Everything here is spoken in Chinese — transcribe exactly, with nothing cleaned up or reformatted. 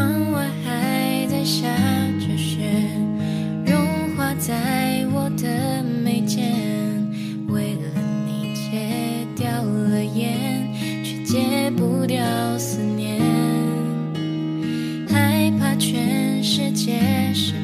窗外还在下着雪，融化在我的眉间。为了你戒掉了烟，却戒不掉思念。害怕全世界是